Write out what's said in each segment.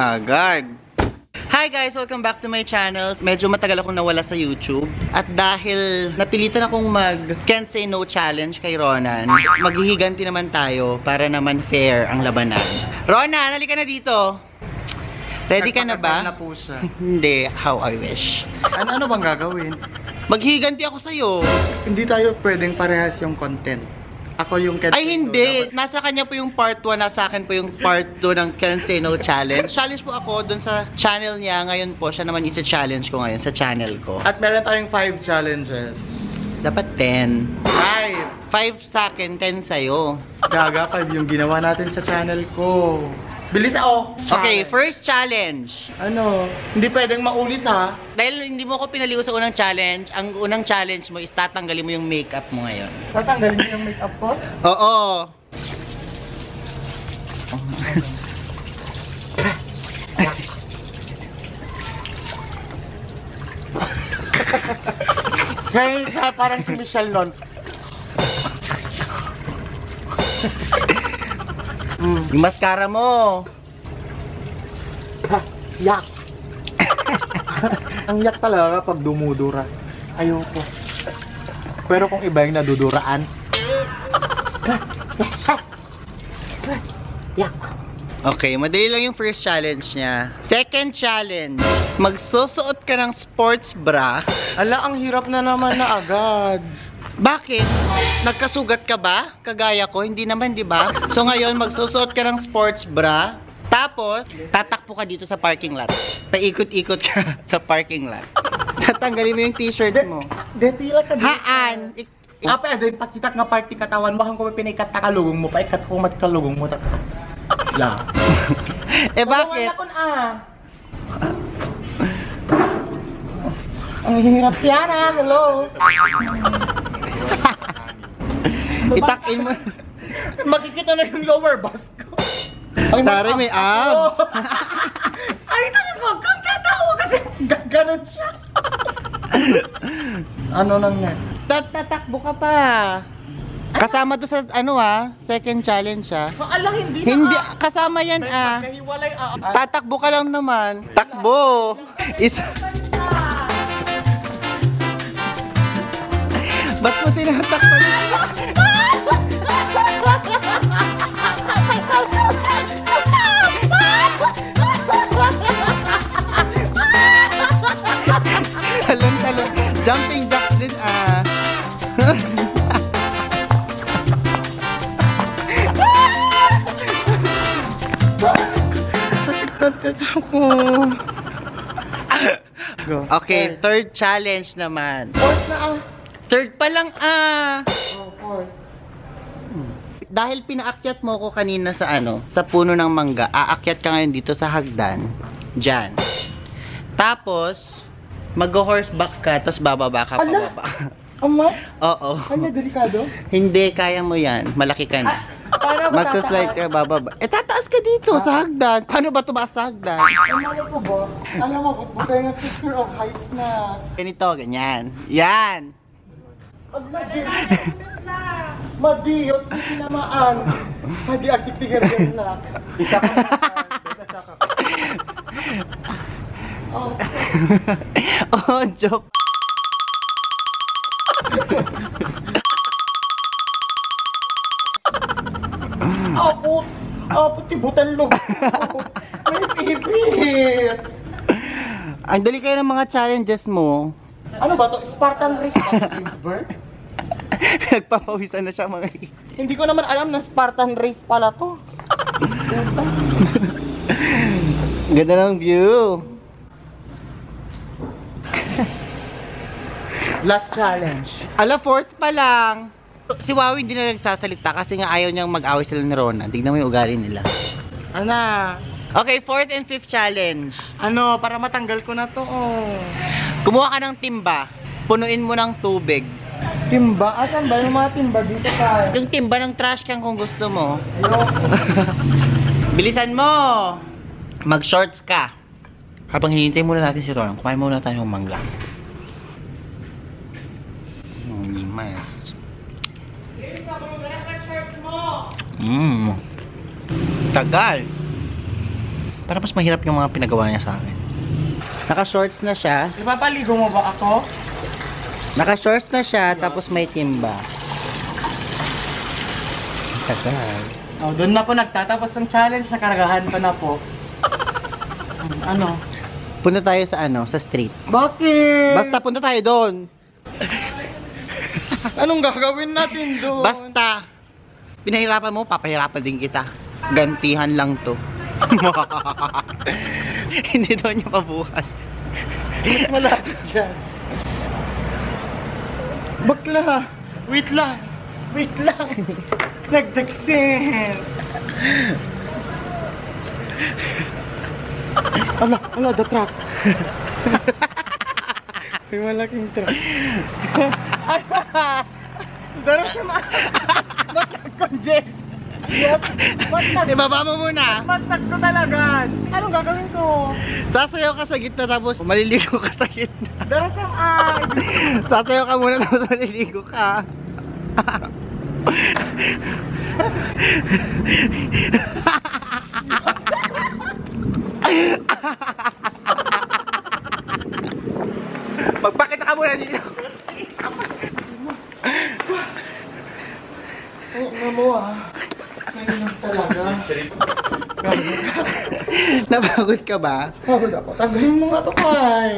Agad. Hi guys! Welcome back to my channel. Medyo matagal akong nawala sa YouTube. At dahil napilitan akong Can't Say No Challenge kay Ronan, maghihiganti naman tayo para naman fair ang labanan. Ronan, halika na dito! Ready ka na ba? Na po siya. Hindi. How I wish. Ano bang gagawin? Maghihiganti ako sa'yo. Hindi tayo pwedeng parehas yung content. Ako yung Can't Ay, Say No hindi. dapat. Nasa kanya po yung part 1, nasa akin po yung part 2 ng Can't Say No Challenge. Challenge po ako dun sa channel niya. Ngayon po, siya naman isa-challenge ko ngayon sa channel ko. At meron tayong 5 challenges. Dapat 10. 5! 5 sa akin, 10 sa'yo. Gaga, 5 yung ginawa natin sa channel ko. Bilis ako! Okay, first challenge. Ano? Hindi pwedeng maulit ha? Dahil hindi mo ako pinaligo sa unang challenge, ang unang challenge mo is tatanggalin mo yung makeup mo ngayon. Tatanggalin mo yung makeup ko? Oo. Ngayon siya parang si Michelle nun. Yung mascara mo. Yak! Ang yak talaga pag dumudura. Ayoko. Pero kung iba yung naduduraan. Yak! Okay, madali lang yung first challenge niya. Second challenge, magsusuot ka ng sports bra. Ala, ang hirap na naman na agad. Bakit? Nagkasugat ka ba? Kagaya ko? Hindi naman, di ba? So ngayon, magsusuot ka ng sports bra. Tapos, tatakbo ka dito sa parking lot. Paikot-ikot ka sa parking lot. Tatanggalin mo yung t-shirt mo. Detila ka dito. Haan! Apa, din pakitak nga party katawan mo. Hang kung pinikat ta kalugong mo. Paikat kung mat kalugong mo. La. Eh bakit? Ang hirap siya na. Hello. Itakin mo. Makikita na yung lower bust ko. Tari, may abs. Ay, tayo ko. Kang katawa kasi ganon siya. Ano nang next? Tatakbo ka pa. Kasama to sa second challenge Alang hindi na. Hindi, kasama yan Magkahiwalay Tatakbo ka lang naman. Takbo. Ba't mo tinatakpan? Talon. Jumping jack din Okay, third challenge naman. Fourth na Third pa lang fourth. Dahil pinaakyat mo ko kanina sa sa puno ng mangga, aakyat ka ngayon dito sa hagdan. Diyan. Tapos, mag-horseback ka, tapos bababa ka pababa. Ama? Oo. Kanya delikado? Hindi, kaya mo yan. Malaki ka na. Paano ba Magsaslide ka, bababa. Eh, tataas ka dito sa hagdan. Paano ba tumaas sa hagdan? Ano ko ba? Alam mo, butay nga picture of heights na. Ganito, ganyan. Yan. Pag madiyot, tinamaan. Madi agtik-tigar na. Isa ka Oh, joke. Tibutan lo. May pipit. Ang dali kayo ng mga challenges mo. Ano ba to? Spartan race ba to, Ginsberg? Nagpapawisan na siya mga Hindi ko naman alam na Spartan race pala to. Ganda ng view. Last challenge. Ala, fourth pa lang. Si Wawi hindi na nagsasalita kasi nga ayaw niyang mag-away sila ni Rona. Tignan mo yung ugali nila. Ana. Okay, fourth and fifth challenge. Ano, para matanggal ko na to. Kumuha ka ng timba. Punuin mo ng tubig. Timba? Asan ba yung mga timba dito ka? Yung timba ng trash can kung gusto mo. Ayoko. Bilisan mo! Mag-shorts ka. Habang hinihintay muna natin si Ron, kumain muna tayo ng mangga. Mas. Tagal. Para mas mahirap yung mga pinagawa niya sa akin. Naka-shorts na siya. Ipapaligo mo ba ako? Naka-shorts na siya, tapos may timba. Tagal. Oh, doon na po nagtatapos ng challenge. Nakaragahan pa na po. Ano? Punta tayo sa sa street. Bakit? Basta punta tayo doon. Anong gagawin natin doon? Basta. Pinahirapan mo, papahirapan din kita. Gantihan lang to. Hindi daw niya pabuhay. Mas malapit dyan. Bakla! Wait lang! Wait lang! Nagdagsin! Ala, the truck! May malaking truck. Daro siya ba't nag-congest? Ibaba mo muna. Ba't ko talaga? Anong gagawin ko? Sasayaw ka sa gitna tapos maliligo ka sa gitna. Daro siya ay! Sasayaw ka muna tapos maliligo ka. Magpakita ka muna dito. Ay, mo Ngayon talaga. Napagod ka ba? Pagod ako. Tanggalin mo nga ito, Kai.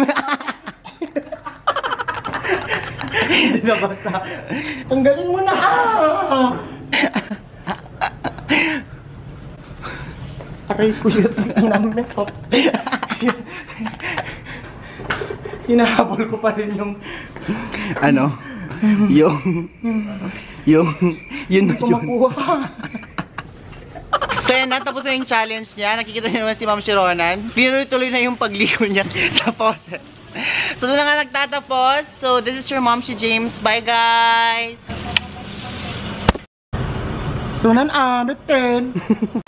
Hindi na basta. Tanggalin mo na. Aray ko yun. Inang makeup. Hinahabol ko pa rin yung... Yun Kumakuha. So yan, natapos na yung challenge niya. Nakikita niyo naman si Ma'am Shironan. Tinuloy-tuloy na yung pagligo niya sa faucet. So doon na nga nagtatapos. So this is your Mom, si James. Bye guys! Sunan bitin.